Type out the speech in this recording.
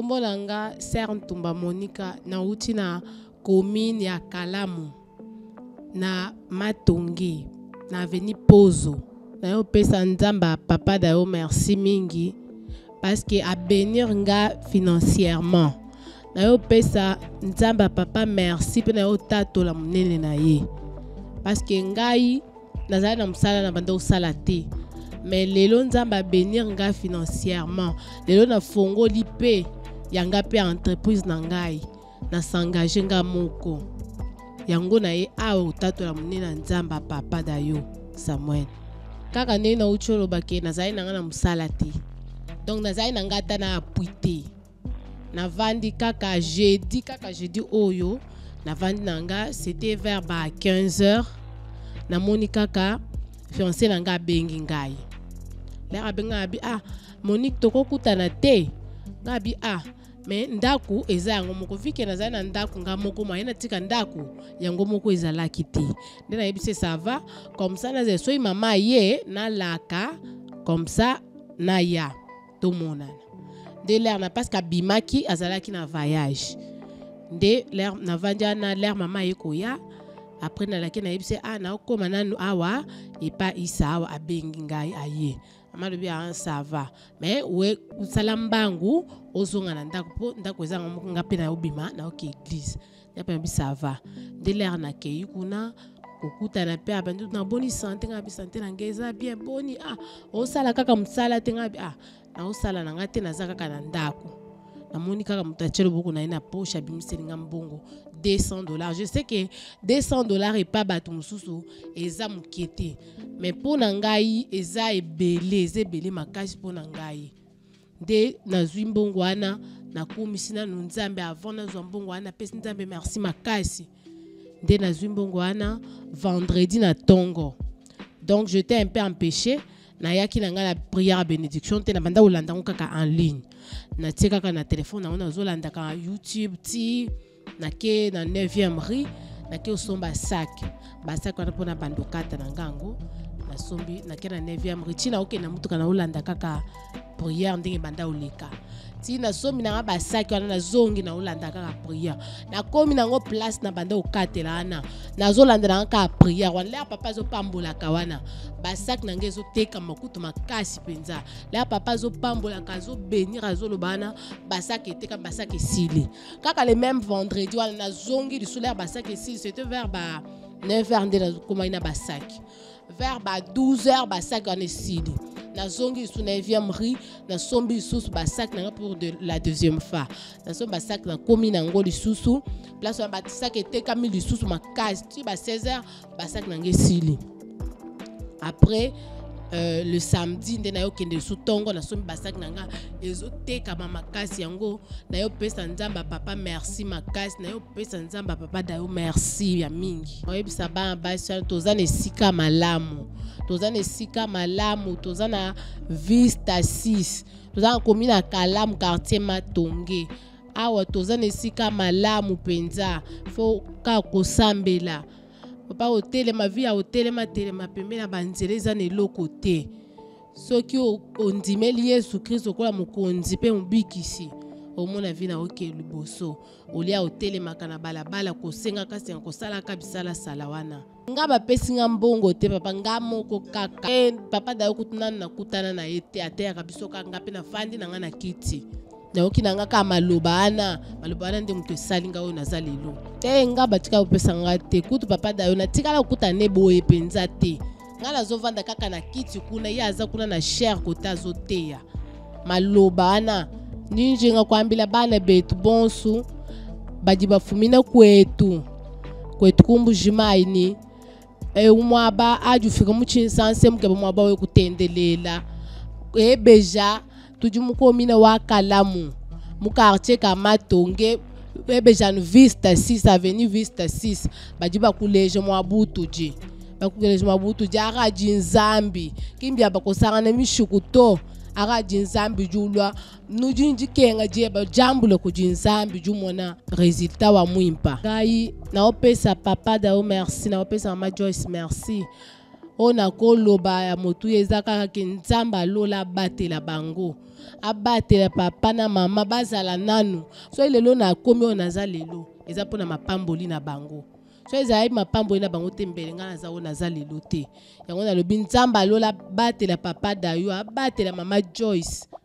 Kombo langa Ser Ntumba Monica na uti na commune ya Kalamu na Matongi na avenue Pozo. Na yo pesa nzamba papa da yo merci mingi parce que a bénir nga financièrement. Na yo pesa nzamba papa merci pe na yo tato la munene na ye. Parce que ngai nazali na musala na banda osala te. Mais lelo nzamba bénir nga financièrement. Lelo na fongo lipe yanga pe entreprise na ngai na s'engager nga moko. Yango na ye awo tato la munene nzamba papa da yo Samuel. Kaka ne na ucholo bake nazali na nga na musala te. Donc nazali na nga ta na apuite. Na vandi kaka jeudi oyo na vandi nanga c'était vers 15h na moni kaka fiancé nanga bengi ngai la benga bi Monique toko kutana te ngabi mais ndaku eza yango moko vike na zana ndaku nga moko maina tika ndaku yango moko ezala kiti ndena yebise ça va comme ça na zeso mama ye na laka comme ça na ya to monana de l'air na parce qu'abimaki azalaki na voyage de l'air na vandia na l'air mama yekoya après na laki na yebise na okoma nanu awa et pas isa awa abengi ngai aye amalobi ça va mais we salambangu ozonga na ndako ezanga moko ngape na obima na oke église yapa bi ça va de l'air na keyi kuna okuta na pe abandu na boni santé ngabi santé na ngeza bien boni osala kaka msala te ngabi na osala na ngate na zaka kana ndako na moni kaka mutachelo boko na ina poche abimiseli nga mbongo $200. Je sais que $200 et pas bato mususu eza mukete mais pour nangai eza ebele makasi pour nangai de na zwimbongo wana na kumisina nzambe avant na zwimbongo wana pesi nzambe merci makasi de na zwimbongo wana vendredi na tongo donc j'étais un peu empêché na yaki na nga la prière à bénédiction te na banda olanda kaka en ligne na tie kaka na téléphone na ona zolanda ka YouTube ti na ke na 9e rue na ke osomba sac wana pona bando kata na ngango na sombi na ke na 9e rue ti na oke na mutuka na olanda kaka prière ndenge banda oleka ti na sombi na ba sac wana na zongi na olanda kaka prière na komi na ngo place na banda okatela ana na zolanda na kaka prière wana le papa zo pambola kawana ba sac na ngezo teka makutu makasi penza le papa zo pambola kazo bénir azolo bana ba sac eteka ba sac esili kaka le même vendredi wana na zongi du solaire ba sac esili c'était vers 9h de la koma ina ba sac vers 12h ba sac wana esili na zongi sous 9e rue na sombi sous basak na pour de la deuxième fois na sombi basak na komi na ngoli susu place ba basak eteka mili susu makasi ti ba 16h basak na ngesili après le samedi ndena yo kende sous tongo na sombi basak na nga ezoteka makasi yango na yo pesa nzamba papa merci makasi na yo pesa nzamba papa da yo merci ya mingi oyebisa ba basi tozana esika malamu tozana esika malamu tozana Vista 6 tozana komi na Kalamu quartier Matonge awa tozana esika malamu penza fo ka kosambela papa hotel ma vie hotel ma telema pembe na banzele za ne lokote soki ondimeli Yesu Kristo kola mokonzi pe mbikisi omona vina oke liboso olia hotel makana balabala kosenga kasi kosala kabisala sala wana nga bapesi nga mbongo te papa nga moko kaka papa da yokutana na kutana na ete ate kabiso kanga pe na fandi na nga na kiti na oki na nga ka maloba ana nde muto salinga oyo nazalelo te nga batika opesa nga te kutu papa da yo na tikala kutane boye penza te nga nazovanda kaka na kiti kuna ye aza kuna na cher kota azoteya maloba ana ninjenga kwambila bana betu bonsu badi bafumina kwetu kumbu jimaini umwaba ajufika muchinsanse mukeba mwaba we kutendelela ebeja tujimukomina wa Kalamu mu quartier ka Matonge ebeja no Vista 6 avenue Vista 6 badi bakuleje mwabutu ji bakuleje mwabutu ji araji nzambi kimbia bakosanga na mishukuto araji nzambi julwa nujinji kenga jeba jambula ku jinzambi jumona resultat wa mwimpa ngai na opesa papa da merci na opesa mama Joyce merci ona koloba ya motu eza kaka ke nzambe alola abatela bango, abatela papa na mama bazala nanu. So lelo na komi oyo naza lelo eza mpona mapamboli na bango. So ezali mapamboli na bango te mbele nga naza oyo naza lelo te. Yango nalobi nzambe alola abatela papa Dayo, abatela mama Joyce,